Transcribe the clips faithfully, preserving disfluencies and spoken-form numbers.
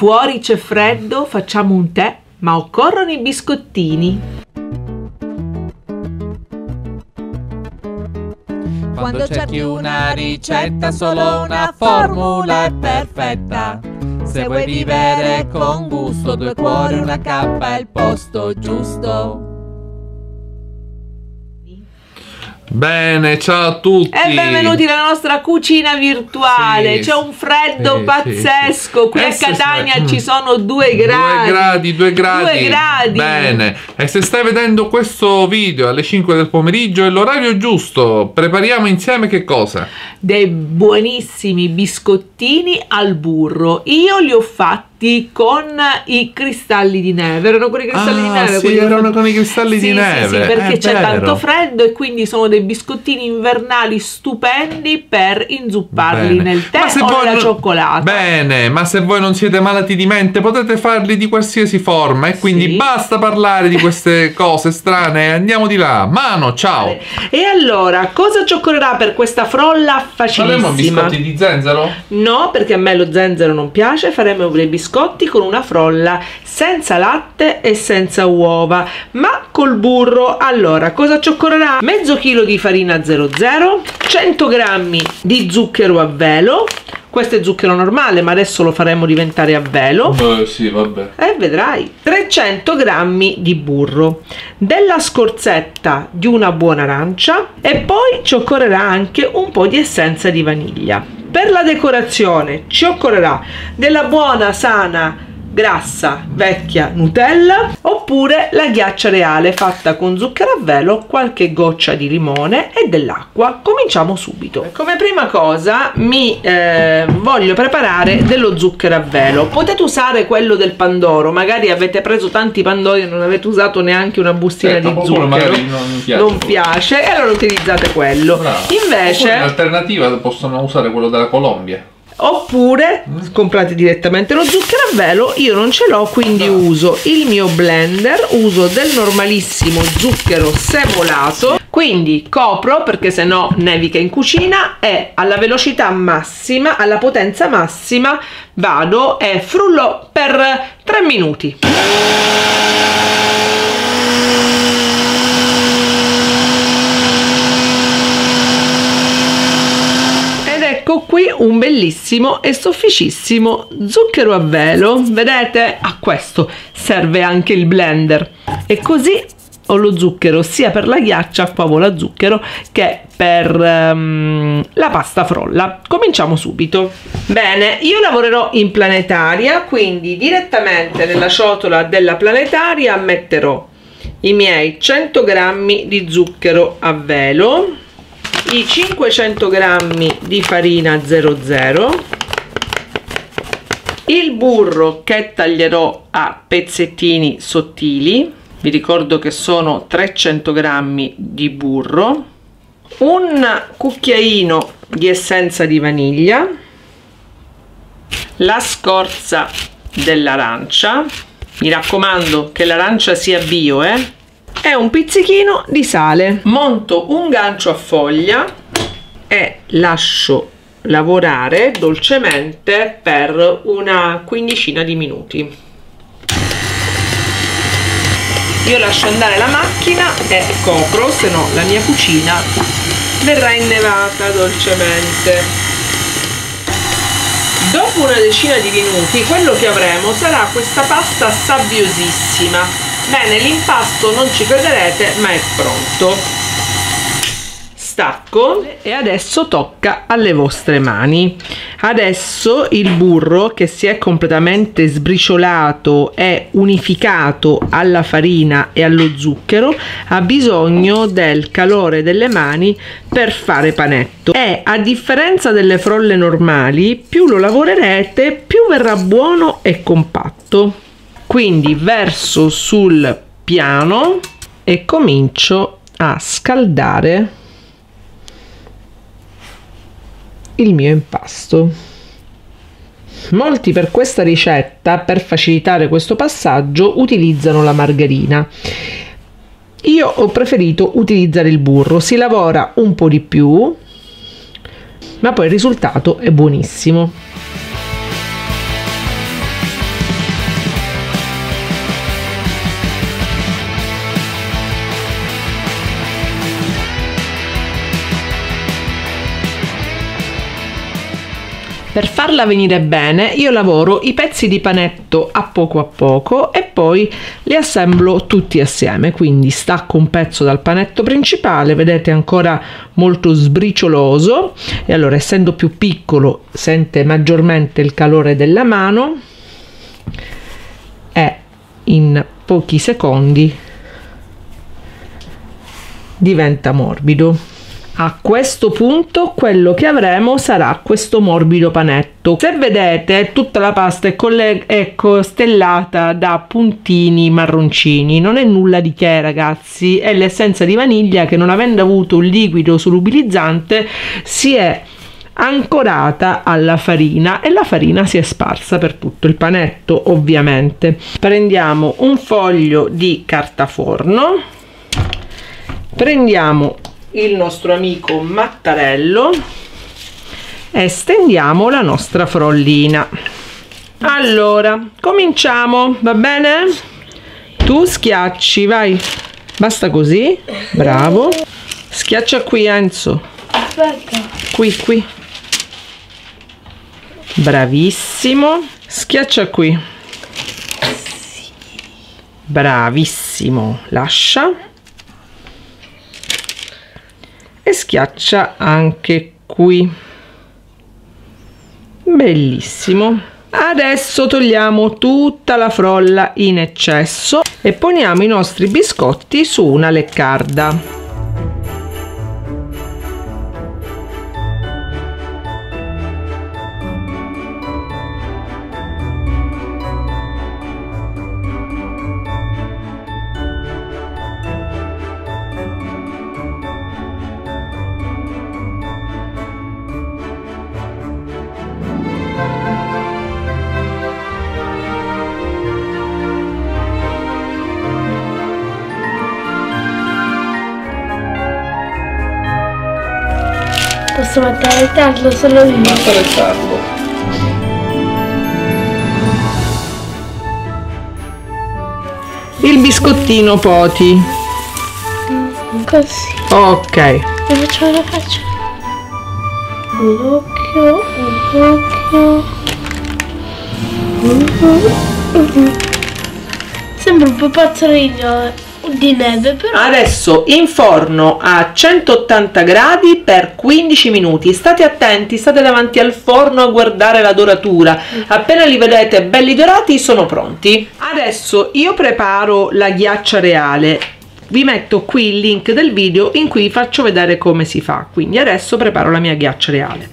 Fuori c'è freddo, facciamo un tè, ma occorrono i biscottini. Quando cerchi una ricetta, solo una formula è perfetta. Se vuoi vivere con gusto, due cuori, una cappa è il posto giusto. Bene, ciao a tutti e benvenuti nella nostra cucina virtuale. C'è sì, un freddo sì, pazzesco. sì, Qui sì. a Catania se... ci sono due gradi. Due gradi, due gradi. Due gradi. Bene. E se stai vedendo questo video alle cinque del pomeriggio è l'orario giusto. Prepariamo insieme che cosa? Dei buonissimi biscottini al burro. Io li ho fatti con i cristalli di neve. Erano con i cristalli ah, di neve? Sì, erano con i cristalli sì, di neve. Sì, sì, perché è c'è vero. tanto freddo e quindi sono dei biscottini invernali stupendi per inzupparli Bene. nel tè ma se o voi nella non... cioccolata. Bene, ma se voi non siete malati di mente potete farli di qualsiasi forma e quindi sì. basta parlare di queste cose strane. Andiamo di là. Mano, ciao. E allora, cosa ci occorrerà per questa frolla facilissima? Faremo biscotti di zenzero? No, perché a me lo zenzero non piace. Faremo dei biscotti con una frolla senza latte e senza uova, ma col burro. Allora, cosa ci occorrerà? Mezzo chilo di farina zero zero, cento grammi di zucchero a velo. Questo è zucchero normale, ma adesso lo faremo diventare a velo. Beh, sì, vabbè. E vedrai. trecento grammi di burro, della scorzetta di una buona arancia e poi ci occorrerà anche un po' di essenza di vaniglia. Per la decorazione ci occorrerà della buona, sana, grassa, vecchia Nutella oppure la ghiaccia reale fatta con zucchero a velo, qualche goccia di limone e dell'acqua. Cominciamo subito. Come prima cosa mi eh, voglio preparare dello zucchero a velo. Potete usare quello del pandoro, magari avete preso tanti pandori e non avete usato neanche una bustina certo, di zucchero, magari non piace, non piace e allora utilizzate quello. Bravo. Invece in alternativa possono usare quello della Colombia. Oppure comprate direttamente lo zucchero a velo. Io non ce l'ho, quindi no. uso il mio blender, uso del normalissimo zucchero semolato, quindi copro perché sennò nevica in cucina e alla velocità massima, alla potenza massima vado e frullo per tre minuti. Ecco qui un bellissimo e sofficissimo zucchero a velo. Vedete? A questo serve anche il blender e così ho lo zucchero sia per la ghiaccia, qua ho la zucchero, che per um, la pasta frolla. Cominciamo subito. Bene, io lavorerò in planetaria, quindi direttamente nella ciotola della planetaria metterò i miei cento grammi di zucchero a velo, i cinquecento grammi di farina zero zero, il burro che taglierò a pezzettini sottili, vi ricordo che sono trecento grammi di burro, un cucchiaino di essenza di vaniglia, la scorza dell'arancia, mi raccomando che l'arancia sia bio, eh? E un pizzichino di sale. Monto un gancio a foglia e lascio lavorare dolcemente per una quindicina di minuti. Io lascio andare la macchina e copro, se no la mia cucina verrà innevata dolcemente. Dopo una decina di minuti quello che avremo sarà questa pasta sabbiosissima. Bene, l'impasto non ci crederete, ma è pronto. Stacco e adesso tocca alle vostre mani. Adesso il burro, che si è completamente sbriciolato e unificato alla farina e allo zucchero, ha bisogno del calore delle mani per fare panetto e, a differenza delle frolle normali, più lo lavorerete più verrà buono e compatto. Quindi verso sul piano e comincio a scaldare il mio impasto. Molti per questa ricetta, per facilitare questo passaggio, utilizzano la margarina. Io ho preferito utilizzare il burro, si lavora un po' di più, ma poi il risultato è buonissimo. Per farla venire bene io lavoro i pezzi di panetto a poco a poco e poi li assemblo tutti assieme, quindi stacco un pezzo dal panetto principale, vedete ancora molto sbricioloso, e allora essendo più piccolo sente maggiormente il calore della mano e in pochi secondi diventa morbido. A questo punto quello che avremo sarà questo morbido panetto. Se vedete, tutta la pasta è, coll- è costellata da puntini marroncini, non è nulla di che, ragazzi, è l'essenza di vaniglia che, non avendo avuto un liquido solubilizzante, si è ancorata alla farina e la farina si è sparsa per tutto il panetto. Ovviamente prendiamo un foglio di carta forno, prendiamo il nostro amico mattarello e stendiamo la nostra frollina. Allora cominciamo, va bene? Tu schiacci, vai, basta così, bravo, schiaccia qui Enzo, Aspetta, qui qui, bravissimo, schiaccia qui, bravissimo, lascia e schiaccia anche qui, bellissimo. Adesso togliamo tutta la frolla in eccesso e poniamo i nostri biscotti su una leccarda. posso mettere il tarlo solo io. Basta restarlo. Il biscottino poti. Così. Ok. E faccio la faccia. Un occhio, un occhio. Uh-huh. Sembra un pupazzolino di neve, però. Adesso in forno a centottanta gradi per quindici minuti. State attenti, state davanti al forno a guardare la doratura. Appena li vedete belli dorati sono pronti. Adesso io preparo la ghiaccia reale. Vi metto qui il link del video in cui faccio vedere come si fa. Quindi adesso preparo la mia ghiaccia reale.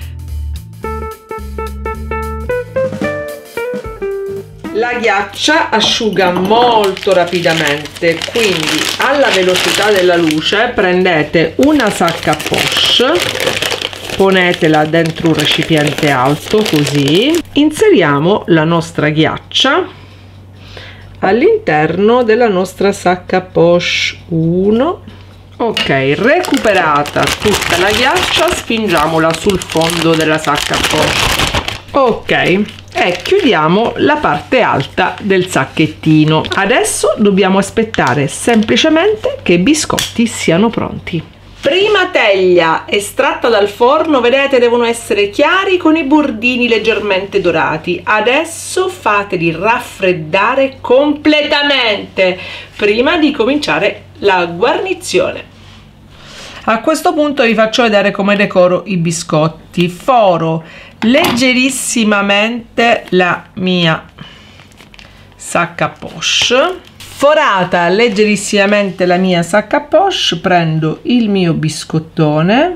La ghiaccia asciuga molto rapidamente, quindi alla velocità della luce prendete una sacca a poche, ponetela dentro un recipiente alto così, inseriamo la nostra ghiaccia all'interno della nostra sacca a poche. Uno, ok, recuperata tutta la ghiaccia spingiamola sul fondo della sacca a poche. Ok, e chiudiamo la parte alta del sacchettino. Adesso dobbiamo aspettare semplicemente che i biscotti siano pronti. Prima teglia estratta dal forno, vedete, devono essere chiari con i bordini leggermente dorati. Adesso fateli raffreddare completamente prima di cominciare la guarnizione. A questo punto vi faccio vedere come decoro i biscotti. Foro leggerissimamente la mia sacca a poche, forata leggerissimamente la mia sacca a poche, prendo il mio biscottone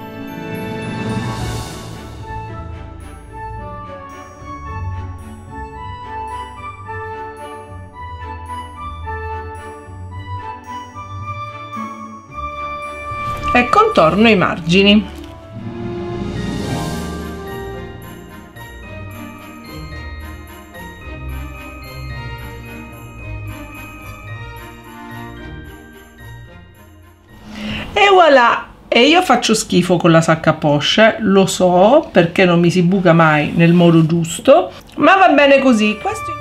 e contorno i margini. E voilà! E io faccio schifo con la sacca a poche, lo so, perché non mi si buca mai nel modo giusto, ma va bene così. Questo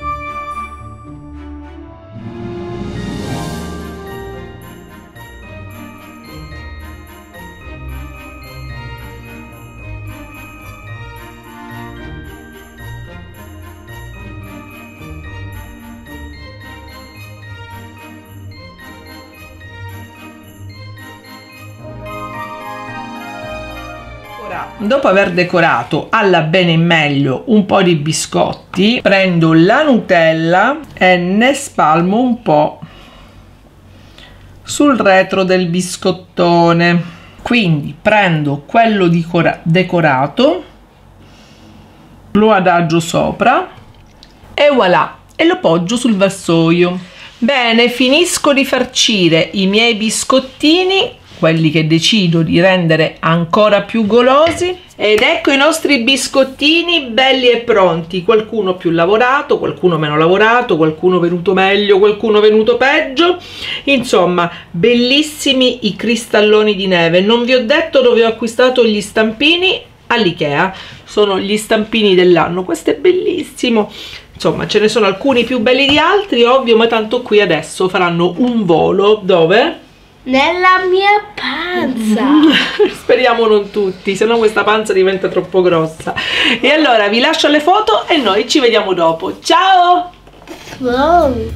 Dopo aver decorato alla bene in meglio un po' di biscotti, prendo la Nutella e ne spalmo un po' sul retro del biscottone. Quindi prendo quello decorato, lo adagio sopra e voilà, e lo poggio sul vassoio. Bene, finisco di farcire i miei biscottini, quelli che decido di rendere ancora più golosi, ed ecco i nostri biscottini belli e pronti, qualcuno più lavorato, qualcuno meno lavorato, qualcuno venuto meglio, qualcuno venuto peggio, insomma bellissimi i cristalloni di neve. Non vi ho detto dove ho acquistato gli stampini, all'Ikea, sono gli stampini dell'anno, questo è bellissimo. Insomma, ce ne sono alcuni più belli di altri, ovvio, ma tanto qui adesso faranno un volo. Dove? Nella mia panza. Speriamo non tutti, se no questa panza diventa troppo grossa. E allora vi lascio le foto e noi ci vediamo dopo. Ciao! Wow.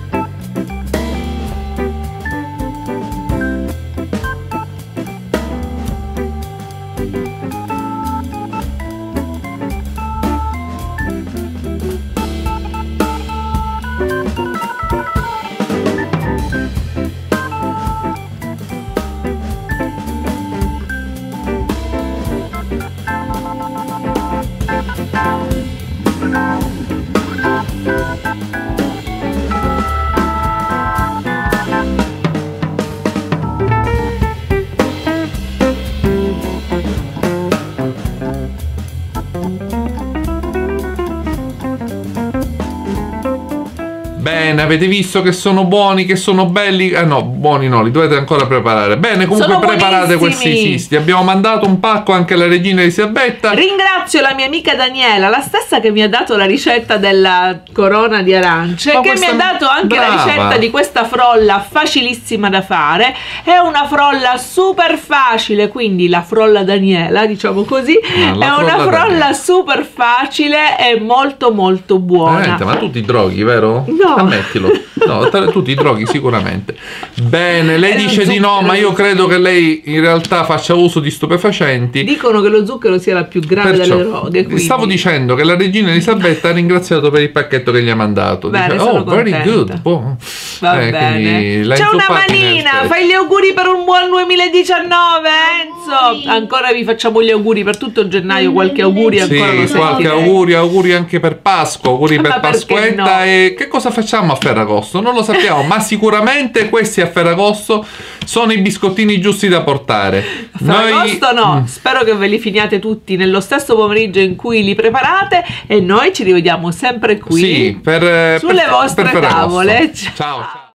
Bene, avete visto che sono buoni, che sono belli? Eh no, buoni no, li dovete ancora preparare. Bene, comunque sono preparate questi cisti. Abbiamo mandato un pacco anche alla regina Elisabetta. Ringrazio la mia amica Daniela, la stessa che mi ha dato la ricetta della corona di arance, Ma che questa... mi ha dato anche Brava. la ricetta di questa frolla facilissima da fare. È una frolla super facile, quindi la frolla Daniela, diciamo così, No, è una frolla Daniela. super facile e molto molto buona. Veramente, ma tu ti droghi, vero? No. Ammettilo. No, tu ti droghi sicuramente. Bene, lei È dice di no, ma io credo che lei in realtà faccia uso di stupefacenti. Dicono che lo zucchero sia la più grave Perciò, delle droghe. Quindi... stavo dicendo che la regina Elisabetta ha ringraziato per il pacchetto che gli ha mandato. Bene, Dice, sono oh, very contenta. good. Boh. Va Eh, bene. l'ha C'è una inzuppata in manina, effetti. fai gli auguri per un buon duemiladiciannove, Enzo. Ancora vi facciamo gli auguri per tutto gennaio, qualche auguri ancora lo Sì, qualche sentirei. auguri, auguri anche per Pasqua, auguri Ma per perché Pasquetta. no? E che cosa facciamo a Ferragosto? Non lo sappiamo, ma sicuramente questi a Ferragosto sono i biscottini giusti da portare. Ferragosto no, spero che ve li finiate tutti nello stesso pomeriggio in cui li preparate e noi ci rivediamo sempre qui Sì, per, sulle per- vostre per Ferragosto. tavole. Ciao. Ciao.